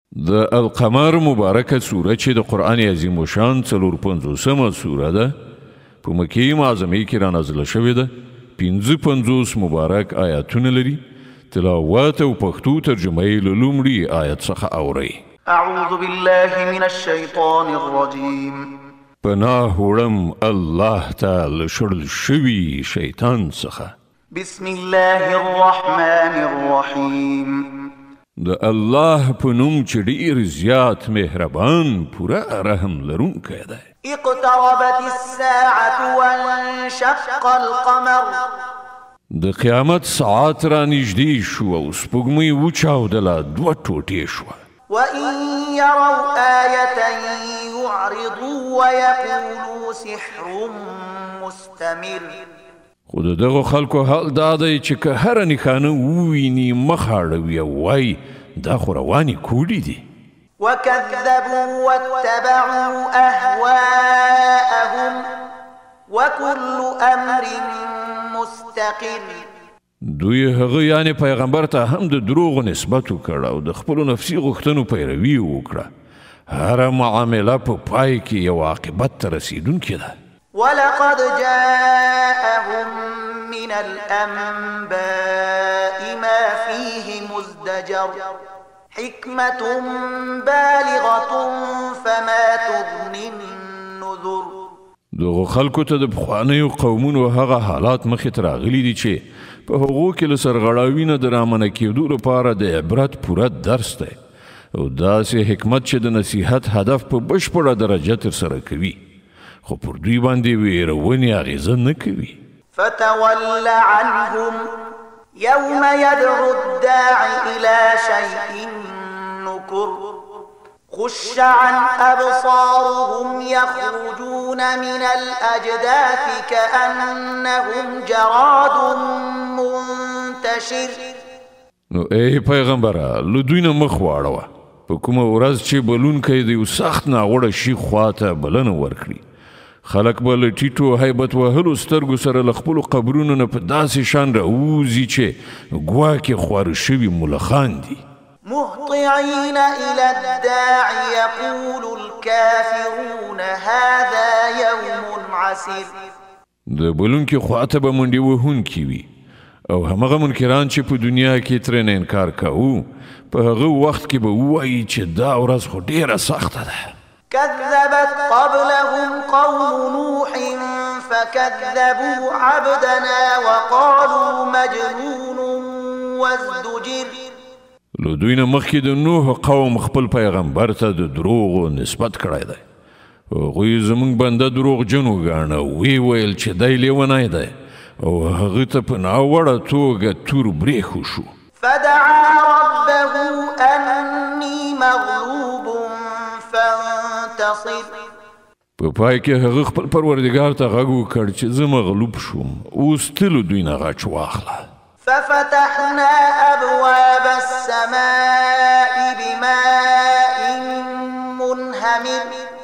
د القمر مبارکه سوره چې د قرآن عظیم الشان 45مه سوره ده په مکې معظمې کې را نازله شوې ده. 55 مبارک آیاتونه لري. تلاوت او پښتو ترجمه یې له لومړي آیت څخه اورئ. اعوذ بالله من الشیطان الرجیم. پناه وړم الله ته له شړل شوي شیطان څخه. بسم الله الرحمن الرحیم. د الله په نوم چې ډېر زیات مهربان پوره رحم لرونکی دی. اقتربت الساعة وانشق القمر. د قیامت ساعت را نږدې شو او سپوږمۍ وچاودله، دوه ټوټې شوه. وإن يروا آية يعرضوا ويقولوا سحر مستمر. خو د دغو خلکو حال دا دی چې که هره نښانه وویني مخ اړوي او وایي دا خو روانې کوډې دي. وكذبوا واتبعوا أهواءهم وكل أمر مستقر. دوی هغه یعنی پیغمبر ته هم د دروغو نسبت وکړ او د خپلو نفسي غوښتنو پیروي وکړه. هره معامله په پای کې یو عاقبت ته رسیدونکې ده. ولقد جاءهم من الأنباء ما فيه مزدجر حكمة بالغة فما تغني النذر. دغه خلکو ته د پخوانیو قومونو هغه حالات مخې ته راغلي دي چې په هغو کې له سرغړاوي نه د رامنع کېدو لپاره د عبرت پوره درس دی او داسې حکمت چې د نصیحت هدف په بشپړه درجه ترسره کوي، خو پر دوی باندې ویرونې اغیزه نه کوي. فتول عنهم يوم يدعو الداعي إلى شيء نكر خش عن أبصارهم يخرجون من الأجداث كأنهم جراد منتشر. نو ای پیغمبره له دوی نه مخ واړوه. په کومه ورځ چې بلونکی د یو سخت ناوړه شي خواته بلنه ورکړي، خلک به له ټیټو هیبت وهلو سترګو سره له خپلو قبرونو نه په داسې شان راوځي چې ګواکې خواره شوي ملخان دي. مهطعين إلى الداع يقول الكافرون هذا يوم عسير. د بلونکي خواته به منډې وهونکي وي او همغه منکران چې په دنیا کې ترې نه انکار کوو په هغه وخت کې به ووایي چې دا ورځ خو ډېره سخته ده. كذبت قبلهم قوم نوح فكذبوا عبدنا وقالوا مجنون وازدجر. له دوی نه مخکې د نوح قوم خپل پیغمبر ته د دروغو نسبت کړی دی. هغوی زموږ بنده دروغجن وګاڼه، وی ویل چې دی لیونی دی او هغه ته په ناوړه توګه تور برېښو شو. فدعا ربه أني مغلوب فانتصر. په پای کې هغه خپل پروردګار ته غږ وکړ چې زه مغلوب شوم، اوس تلو دوی نه غچ واخله. ففتحنا أبواب السماء بماء منهمر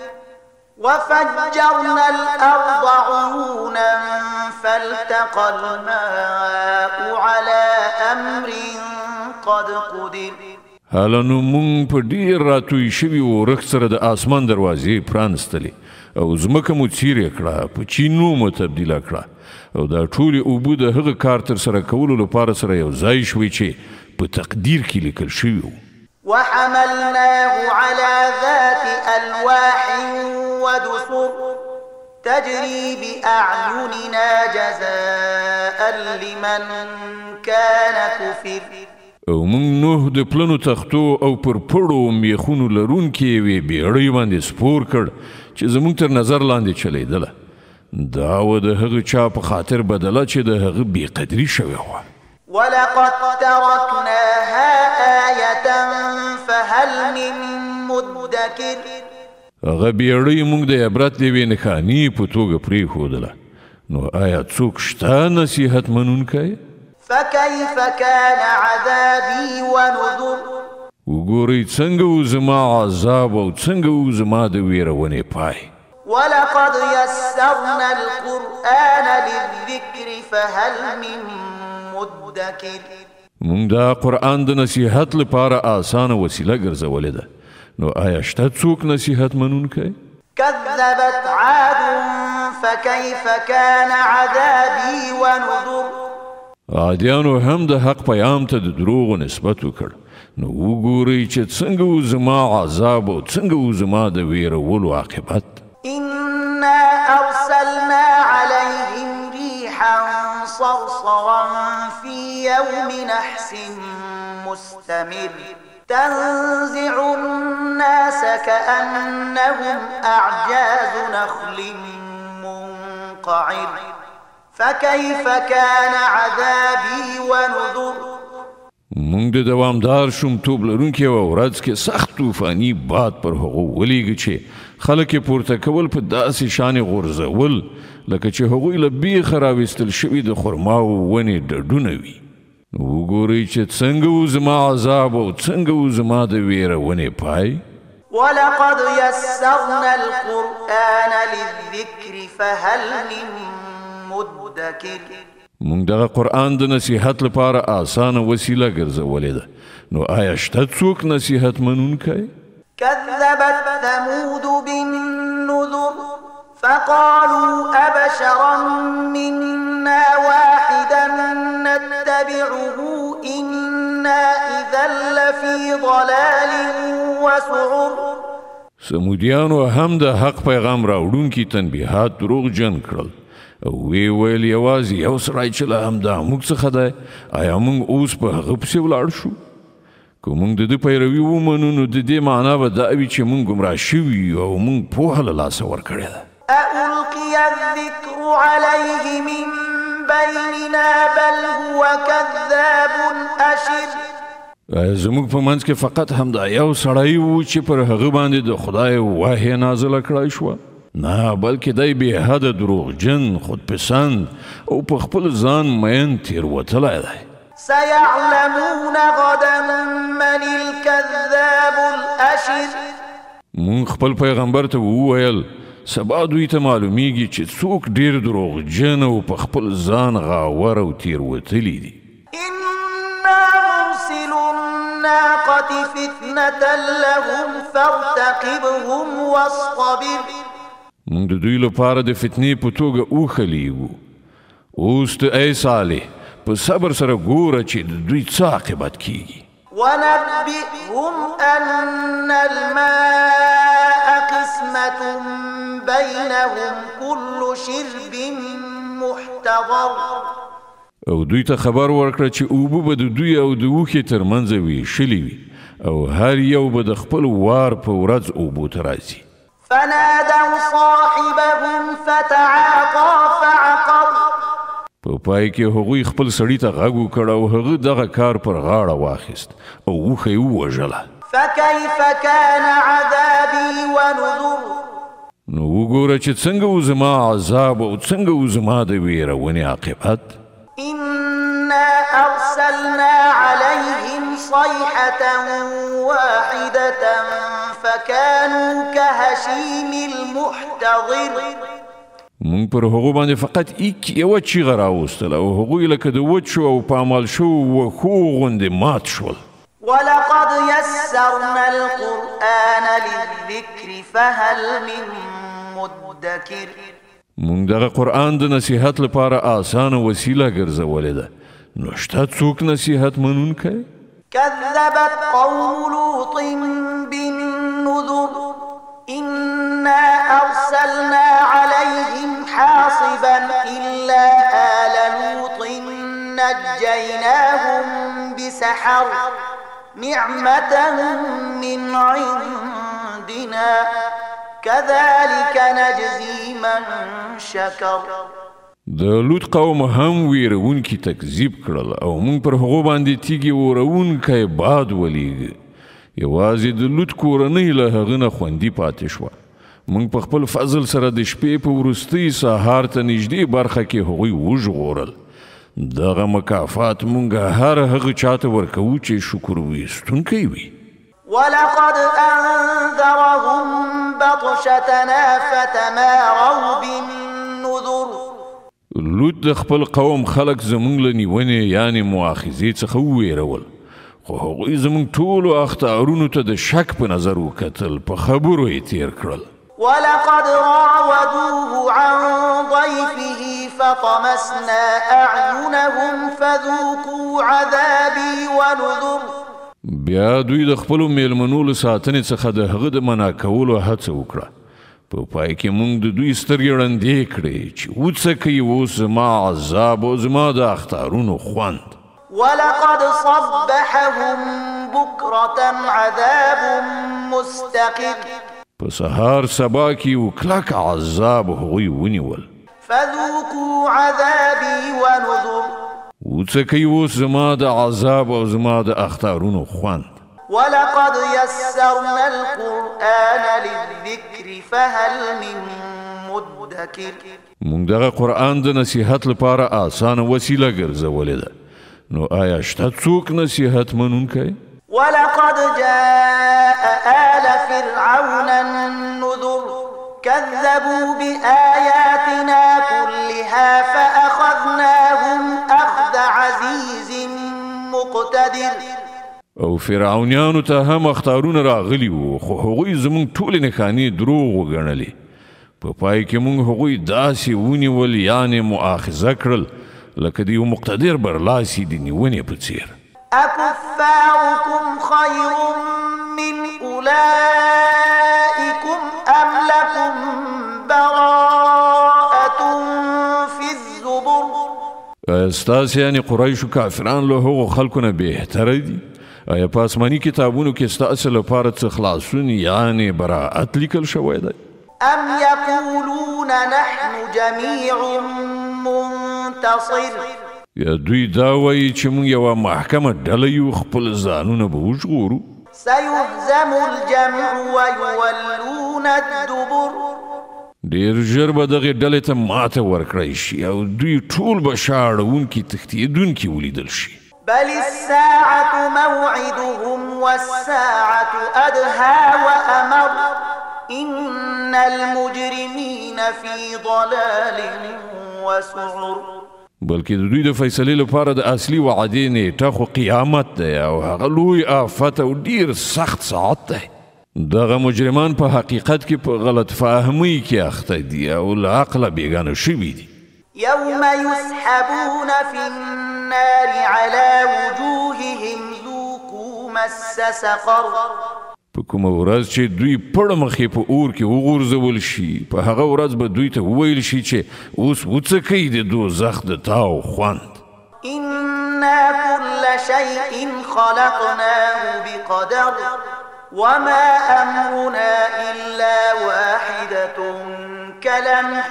وفجرنا الأرض عيونا فالتقى الماء على أمر قد قدر. حالا نو مونږ په ډېر راتوی شوي ورښت سره د آسمان دروازې پرانستلې او ځمکه مو څیرې کړه، په چینو مو تبدیله کړه او دا ټولې اوبه د هغه کار ترسره کولو لپاره سره یو ځای شوې چې په تقدیر کې لیکل شوي وو. وحملناه على ذات ألواح ودسر تجري بأعيننا جزاء لمن كان كفر. او موږ نوح د پلنو تختو او پر پړو میخونو لرونکې یوې بیړۍ باندې سپور کړ چې زموږ تر نظر لاندې چلیدله. دا و د هغه چا په خاطر بدله چې د هغه بېقدري شوې وه. ولقد تركناها آية فهل من مدكر. هغه بیړۍ موږ د عبرت د یوې نښانې په توګه پرېښودله، نو آیا څوک شته نصیحت منونکی؟ فكيف كان عذابي ونذر. وګورئ څنګه و زما عذاب او څنګه و زما د ویرونې پای. ولقد يسرنا القرآن للذكر فهل من مدكر. مونږ دا قرآن د نصیحت لپاره آسانه وسیله ګرځولې ده، نو آیا شته څوک نصیحت منونکی؟ كذبت عاد فكيف كان عذابي ونذر. عادیانو هم د حق پیام ته د دروغو نسبت وکړ، نو وګورئ چې څنګه و زما عذاب او څنګه و زما د ویرولو عاقبت. إنا أرسلنا عليهم ريحا صرصرا في يوم نحس مستمر تنزع الناس كأنهم أعجاز نخل منقعر فكيف كان عذابي ونذر. مونږ د دوامدار شومتوب لرونکي یوه ورځ کې سخت طوفاني باد پر هغو ولیږه چې خلک یې پورته کول په داسې شانې غورځول لکه چې هغوی له بیخه راویستل شوي د خرماو ونې ډډونه وي. وګورئ چې څنګه و زما عذاب او څنګه و زما د ویرونې پای. ولقد يسرنا القرآن للذكر فهل من مدكر. مونږ دغه قرآن د نصیحت لپاره آسانه وسیله ګرځولې ده، نو آیا شته څوک نصیحت منونکی؟ كذبت ثمود بالنذر فقالوا أبشرا منا واحدا نتبعه إنا إذا لفي ضلال وسعر. سمودیانو هم د حق پیغام راوړونکي تنبیهات دروغجن کړل او وی ویل یوازې یو سړی چې له همدا موږ څخه دی، آیا موږ اوس په هغه پسې ولاړ شو؟ که موږ د ده پیروي ومنو نو د دې معنا به دا وي چې موږ ګمراه شوي یو او موږ پوهه له لاسه ورکړې ده. أألقي الذكر عليه من بيننا بل هو كذاب أشر. زموږ په منځ کې فقط همدا یو سړی و چې پر هغه باندې د خدای وحی نازله کړی شوه؟ نه، بلکې دی بې حده دروغجن، خودپسند او په خپل ځان مین تېروتلی دی. سيعلمون غدا من الكذاب الأشر. مونږ خپل پیغمبر ته وویل سبا دوی ته معلومیږي چې څوک ډېر دروغجن او په خپل ځان غاور او تېروتلی دي. إنا مرسل الناقة فتنة لهم فارتقبهم واصطبر. مونږ د دوی لپاره د فتنې په توګه وښلیږو، اوس ته ای صالح په صبر سره ګوره چې د دوی څه عاقبت کیږي. ونبئهم أن الماء قسمة بينهم كل شرب محتضر. او دوی ته خبر ورکړه چې اوبه به د دوی او د اوښې ترمنځ ویشلي وي او هر یو به د خپل وار په ورځ اوبو ته راځي. فنادوا صاحبهم فتعاطى فعقر. په پای کې هغوی خپل سړي ته غږ وکړ او هغه دغه کار پر غاړه واخیست او اوښه یې ووژله. فكيف كان عذابي ونذر. نو وګوره چې څنګه و زما عذاب او څنګه و زما د ویرونې عاقبت. إنا أرسلنا عليهم صيحة واحدة فكانوا كهشيم المحتضر. مونږ پر هغو باندې فقط یوه چیغه راوستل او هغوی لکه د وچو او پامال شوو وښو غوندې مات شول. ولقد يسرنا القرآن للذكر فهل من مدكر. مونږ دغه قرآن د نصیحت لپاره آسانه وسیله ګرځولې ده، نو شته څوک نصیحت منونکی؟ كذبت قوم لوط بالنذر إنا أرسلنا عليهم حاصبا إلا آل لوط نجيناهم بسحر نعمة من عندنا كذلك نجزي من شكر. د لوط قوم هم ویرونکي تکذیب کړل او موږ پر هغو باندې تیږې وروونکی باد ولیږه. یوازې د لوط کورنۍ له هغه نه خوندي پاتې شوه. موږ په خپل فضل سره د شپې په وروستۍ سهار ته نږدې برخه کې هغوی وژغورل. دغه مکافات موږ هر هغه چاته ورکوو چې شکر ویستونکی وي. ولقد أنذرهم بطشتنا فتماروا بالنذر. لوط د خپل قوم خلک زمونږ له نیونې یعنې مؤاخذې څخه وویرول خو هغوی زمونږ ټولو اخطارونو ته د شک په نظر وکتل په خبرو یې تیر کړل ولقد راودوه عن ضيفه فطمسنا أعينهم فذوقوا عذابي ونذر بیا دوی د خپلو میلمنو له ساتنې څخه د هغه د منع کولو هڅه وکړه په پای کې موږ د دوی سترګې ړندې کړې چې وڅکئ اوس زما عذاب او زما د اخطارونو خوند ولقد صبحهم بكرة عذاب مستقر په سهار سبا کې یو کلک عذاب هغوی ونیول فذوقوا عذابي ونذر وڅکئ اوس زما د عذاب او زما د اخطارونو خوند ولقد يسرنا القرآن للذكر فهل من مدكر موږ دغه قرآن د نصیحت لپاره آسانه وسیله ګرځولې ده نو آیا شته څوک نصیحت منونکی ولقد جاء آل فرعون النذر كذبوا بآياتنا كلها فأخذناهم أخذ عزيز مقتدر او فرعونیانو ته هم اخطارونه راغلي وو خو هغوی زموږ ټولې نښانې دروغ وګڼلې په پای کې موږ هغوی داسې ونیول یعنې مؤاخذه کړل لکه د یو مقتدر برلاسي د نیونې په څیر أكفاركم خير من أولئكم أم لكم براءة في الزبر ستاسې یعنې قریشو کافران له هغو خلکو نه بهتره دي آیا په آسماني کتابونو کې ستاسې لپاره څه خلاصون یعنې براءت لیکل شوی دی أم يقولون نحن جميع منتصر یا دوی دا وایي چې موږ یوه محکمه ډله یو خپل ځانونه به وژغورو سيهزم الجمع ويولون الدبر ډېر ژر به دغې ډلې ته ماته ورکړی شي او دوی ټول به شا اړوونکي تښتېدونکي ولیدل شي بل الساعة موعدهم والساعة أدهى وأمر إن المجرمين في ضلال وسعر بلکې د دوی د فیصلې لپاره د اصلي وعدې نیټه خو قیامت دی او هغه لوی آفت او ډېر سخت ساعت دی دغه مجرمان په حقیقت کې په غلط فهمۍ کې اخته دي او له عقله بېګانه شوي دي يوم يسحبون في النار على وجوههم ذوقوا مس سقر په کومه ورځ چې دوی پړه مخې په اور کې وغورځول شي په هغه ورځ به دوی ته وویل شي چې اوس وڅکئ د دوزخ د تاو خوند إنا كل شيء خلقناه بقدر وما أمرنا إلا واحدة كلمح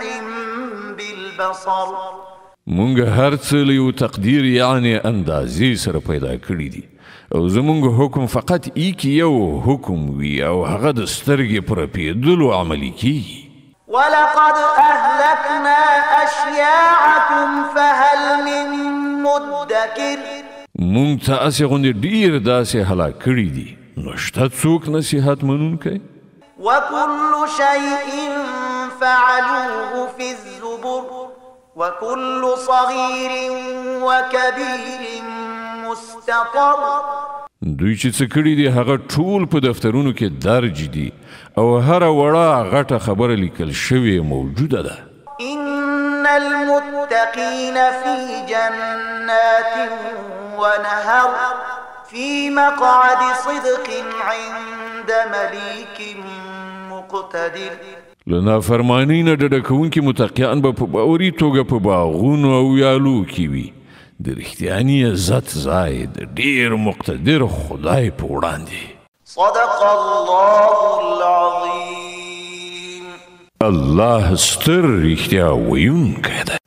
بالبصر مونږ هر څه له یو تقدیر یعنې اندازې سره پیدا کړي دي او زمونږ حکم فقط ایک یو حکم وي او هغه د سترګې په رپېدلو عملي کیږي ولقد أهلكنا أشياعكم فهل من مدكر مونږ ته هسې غوندې ډېر داسې هلاک کړي دي نو شته څوک نصیحت منونکی وكل شيء فعلوه في الزبر وكل صغير وكبير مستطر دوی چې څه کړي دي هغه ټول په دفترونو کې درج دي او هره وړه غټه خبره لیکل شوې موجوده ده إن المتقين في جنات ونهر في مقعد صدق عند مليك مقتدر له نافرمانۍ نه ډډه کوونکي متقیان به په باوري توګه په باغونو او ویالو کې وي د رښتیاني عزت ځای د ډېر مقتدر خدای په وړاندې صدق الله العظيم الله ستر رښتیا ویونکی دی